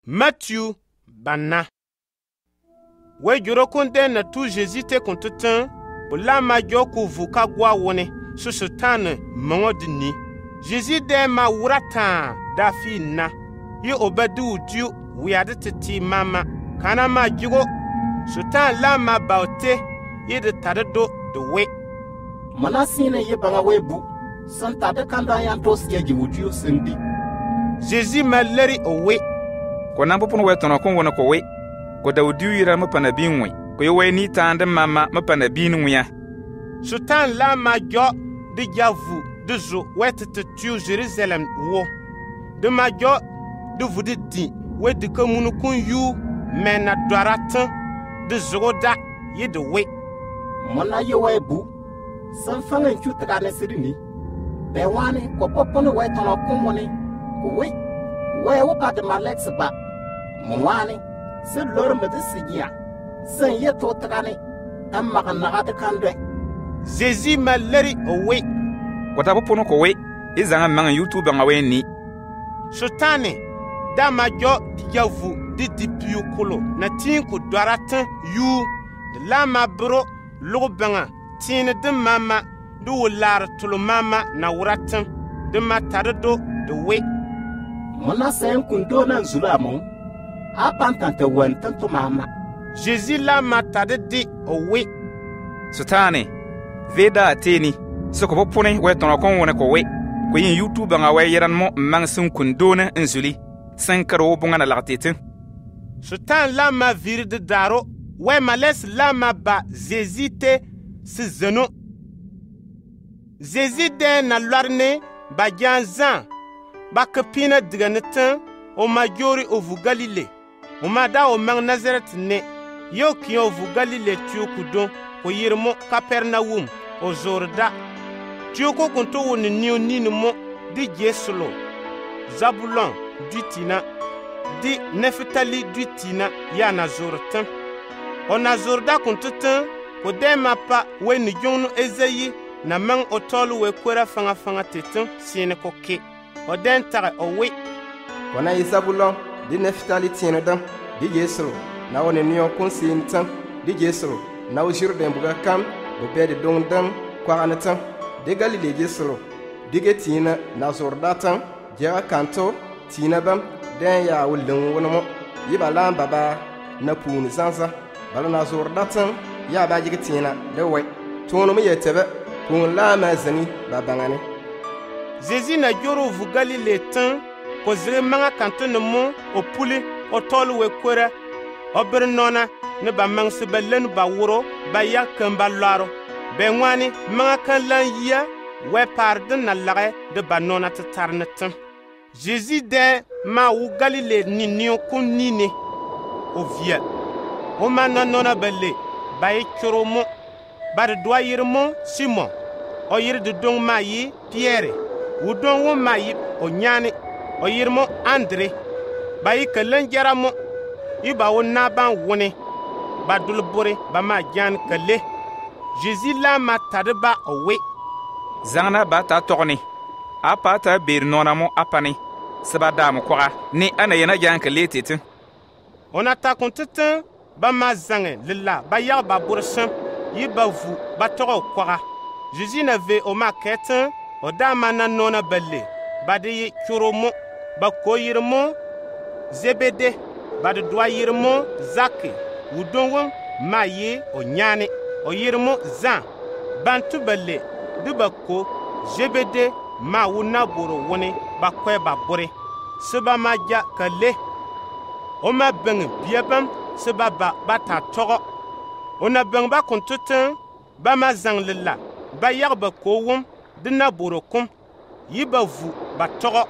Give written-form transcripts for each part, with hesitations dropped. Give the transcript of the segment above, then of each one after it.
Matthieu banna. We juro konde na tu Jésus te kontutan, la ma joku vuka gwa wone, susutane mongo dini. Jésus de ma wurata da fi na. Yi obedu diu wiade titi mama. Kana ma jigo, sutan la ma baute, yi de tadado de we. Manasine ye banga webu, santa de kanda yantos ye jiwudiu sendi. Jésus ma leri owe. Ko nan popon we tono kon wona ko we ko dawdiu yira ma pana binwe ko yo we ni tande mama ma pana binu ya Sutan la ma jo de javu de zo wet te tu Jerusalem wo de ma jo de vudi di we de komunu kun yu mena dwaratan de zogoda ye de we Mona ye webu sanfanga nchuta ne sirini be wani ko popon we tono kon woni ko we wo pa de malex ba Mwani, se lor me de sigia. Sen ye to trane. Amma kana de kandwe. Jésus ma leri owe. Ko ta pono ko we izanga manga YouTube nga we ni. Sotane da ma jo di javu di dipiu kolo na tin ko dwaratan yu de la ma bro lo banga tin de mama du wolar tulo mama na wuratan de matardo de we. Mona sen kundo na zulamo. Apantante wantanto mama. Jésus la matade di owe. Sutane veda teni soko popone we tono kon wona ko we ko yin YouTube nga we yeran mo mang sun kundona nzuli sankaro bonga na lagtete. Sutan la ma vir de daro we males la ma ba Jésus te si zeno. Jésus de na lorne ba janzan ba kapina diganetan o majori ovu Galilée. O mada o mang Nazareth ne yo ki ovu Galilée tu kudon ko yirmo Capernaum o zorda tu ko konto woni niu ninu mo di Jesulo Zabulon dutina di Neftali dutina ya Nazortan o Nazorda konto tan ko de mapa we ni jonu Ezayi na mang o tolu we kwera fanga tetan sine ko ke o den tare o we Wana Zabulon di Neftali tiene dam di Jesu na woni niyo konsin tan di Jesu na ujir de mbuga kam bo bede don dam kwa anatan de Galile Jesu di getina na zordatan jera kanto tina bam den ya wulun wono yiba lan baba na puni zanza bala na zordatan ya ba jigetina de we tono mi yetebe pun la ma zani babangane Jésus na joro vu Galile tan ko zire manga kanto mo o puli o tolu we kwera o nona ne ba mangse belen ba wuro ba yakan ba laro be ngwani manga kan lan yia we pardon na lare de ba nona te tarnetan Jésus de ma wu Galile ni nion kun nini o via o manna nona belle ba e choro mo ba de doyer mo Simon o yir de dong ma yi Pierre wu don wo ma yi o nyane o yirmo André bayi kelen jaramo iba wona ban woni ba dulbore ba ma jan kale Jésus la matade ba owe zangna ba ta togni apa ta bir nonamo apani sabada mo kwa ni ana yana jan kale tete ona ta kontetan ba ma zange lilla ba ya ba bursan yiba vu ba togo kwa Jésus na ve o ma ketan o da mana nona balle ba de churomo ba koyirmo Zebede ba de doyirmo Zaki wudongo maye o nyane o yirmo Zan bantu balle de bako Zebede ma wuna boro woni ba kwe ba bore seba maja kale o ma beng biabam seba ba ta togo ona beng ba kontutan ba ma zanglila ba yarba ko wum de na boro kum yiba vu ba togo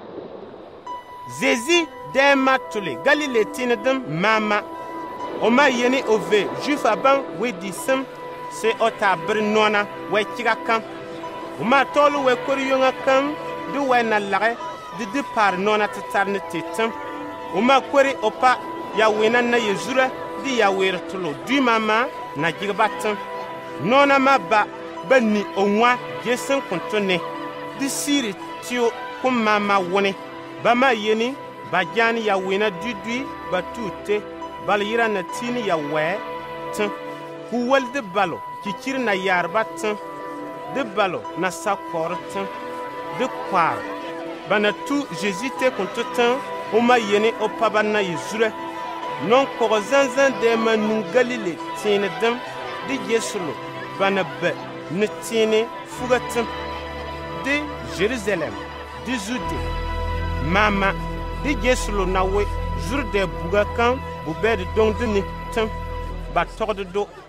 Jésus de matule Galile tinedem mama o ma yeni ove juif aban we disem se ota brnona we kiga kam o ma tolu we koriyonga kam du we na lare de par nona tatarne tetem o ma kori opa ya wena na yezura di ya wer tulo du mama na jigbatam nona ma ba bani onwa jesen kontone di siri tio kum mama woni ba ma yeni ba jan ya wina dudui ba tute bal yira na tini ya we tin ku wal de balo ki kir na yarba tin de balo na sakor tin de kwar bana tu Jésus te kontotin o ma yene o pabana yizure non ko zanzan de manu Galile tine dem de Yesulo bana be ne tine fugatin de Jérusalem de Jude mama de Yesulo na we jurde buga kan bu be de dong de ni tin ba togdo do